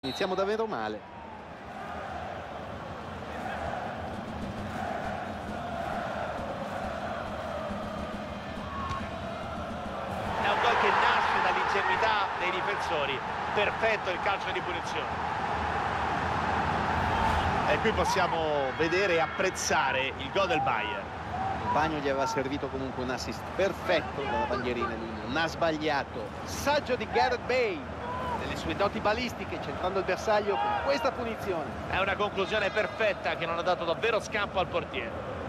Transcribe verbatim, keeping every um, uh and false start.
Iniziamo davvero male. È un gol che nasce dall'ingenuità dei difensori. Perfetto il calcio di punizione. E qui possiamo vedere e apprezzare il gol del Bayern. Il bagno gli aveva servito comunque un assist perfetto dalla bandierina, lui non ha sbagliato. Saggio di Gareth Bale, delle sue doti balistiche, centrando il bersaglio con questa punizione. È una conclusione perfetta che non ha dato davvero scampo al portiere.